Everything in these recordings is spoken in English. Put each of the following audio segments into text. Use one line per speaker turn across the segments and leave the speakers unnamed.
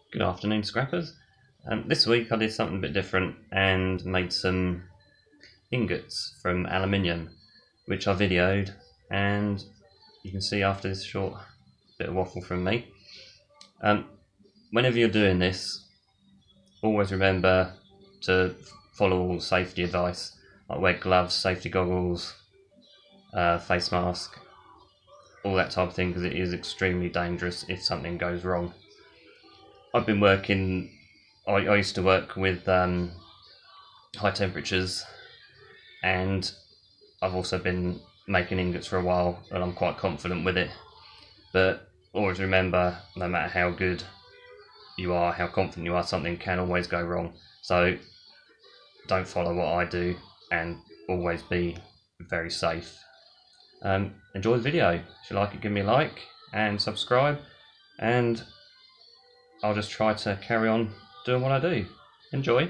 Good afternoon, scrappers. This week I did something a bit different and made some ingots from aluminium, which I videoed, and you can see after this short bit of waffle from me. Whenever you're doing this, always remember to follow all safety advice, like wear gloves, safety goggles, face mask, all that type of thing, because it is extremely dangerous if something goes wrong. I've been working, I used to work with high temperatures, and I've also been making ingots for a while, and I'm quite confident with it. But always remember, no matter how good you are, how confident you are, something can always go wrong. So don't follow what I do, and always be very safe. Enjoy the video. If you like it, give me a like and subscribe, and I'll just try to carry on doing what I do. Enjoy.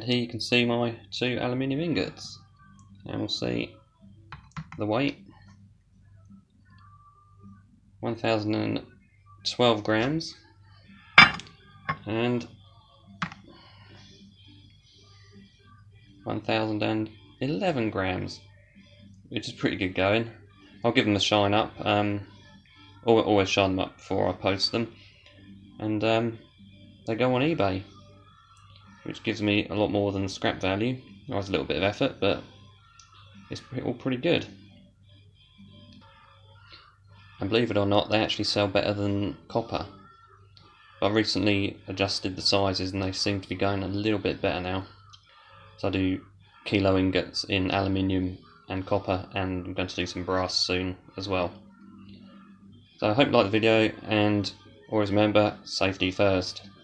here you can see my 2 aluminium ingots, and we'll see the weight. 1012 grams and 1011 grams, which is pretty good going. I'll give them a shine up. Always shine them up before I post them, and they go on eBay, which gives me a lot more than the scrap value. It was a little bit of effort, but it's all pretty good. And believe it or not, they actually sell better than copper. I recently adjusted the sizes and they seem to be going a little bit better now. So I do kilo ingots in aluminium and copper, and I'm going to do some brass soon as well. So I hope you like the video, and always remember, safety first.